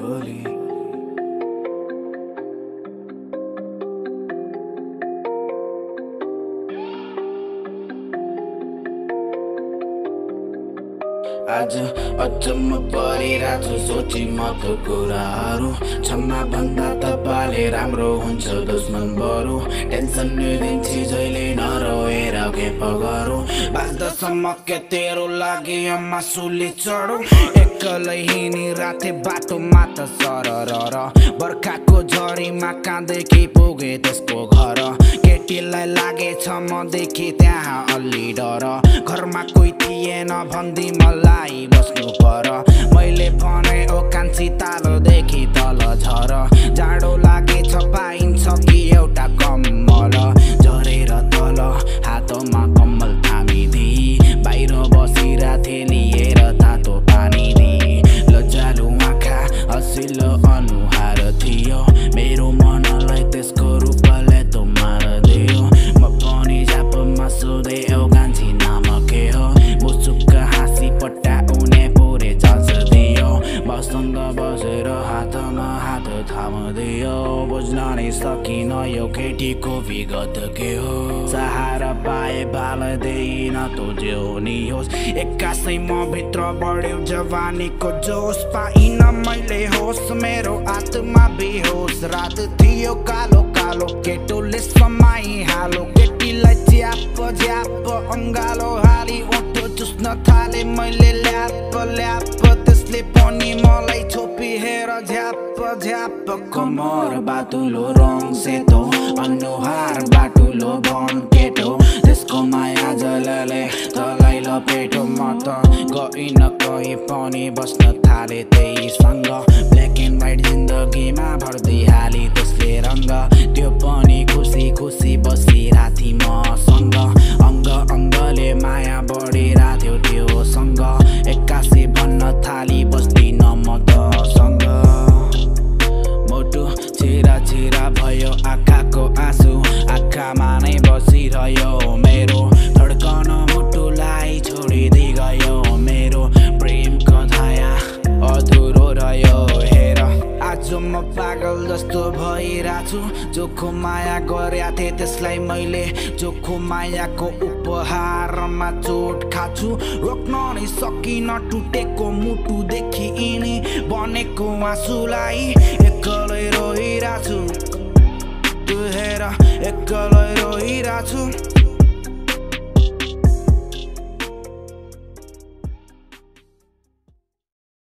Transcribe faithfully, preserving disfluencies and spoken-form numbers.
भोलि आज अचम्म परिरहेको छु सोची म त कुराहरू क्षमा भन्दा तपाईँले राम्रो हुन्छ दुश्मन बरु टेन्सन दिन्छ जहिले नरोएर के पगरौँ बाँच्दासम्म के तेरो लागि मासुले चढौ एक्लै हिँडिराथे बाटोमा त सरर बर्खाको झरीमा कहाँदेखि पुगे त्यसको घर केटीलाई लागेछ मदेखि त्यहाँ अलि डर घरमा कोही थिएन भन्दी मलाई बस्नु पर मैले भने ओ कान्छी तालोदेखि तल झर जाडो लागेछ पाइन्छ कि एउटा कम्मल झरेर तल हातमा कम्मल थामिदिई बाहिर बसिरहेथे लिएर तातो पानी दिई लज्जालु आँखा हँसिलो अनुहार थियो मेरो मनलाई त्यसको रूपले त मारिदियो म पनि झापमा सोधे ओ कान्छी नाम के हो मुसुक्क हाँसी पट्याउने पुरै चान्स दियो मसँग बसेर हातमा हात थामिदियो बुझ्न नै सकिन यो केटीको विगत के हो सहारा पाए बालदैन तो जिउनी होस् एक्कासै म भित्र बढ्यो जवानीको जोस पाइन मैले होस मेरो आत्मा बेहोस रात थियो कालो कालो केटोले समाई हालो केटीलाई च्याप झ्याप अङ्गालो हाली ओठो चुस्न थाले मैले ल्याप ल्याप त्यसले पनि मलाई छोपी हेर झ्याप झ्याप कमर बाटुलो रङ सेतो अनुहार बाटुलो भन केटो त्यसको माया जलले तलाई लपेटो म त गइन कहीँ पनि बस्न थाले त्यहीसँग ब्ल्याक एन्ड व्हाइट जिन्दगीमा भर्दिहाली त्यसले रङ्ग त्यो पनि खुसी खुसी बसिराथी मसँग अङ्ग अङ्गले माया बढिरहेथ्यो त्योसँग एक्कासी भन्न थाली बस्दिन म तसँग मोटु छिरा छिरा भयो आँखाको आँसु आँखामा नै बसिरह्यो मेरो धड्कन मुटुलाई छोडिदिई गयो मेरो प्रेमको छाया अधुरो रह्यो हेर आज म पागल जस्तो भइरहेछु जोखो माया गरेका थिएँ त्यसलाई मैले जोखो मायाको उपहारमा चोट खाछु रोक्न नै सकिन टुटेको मुटुदेखि यिनी बनेको आँसुलाई एक्लै रोइरहेछु तु हेर एक्लै रोइरहेछु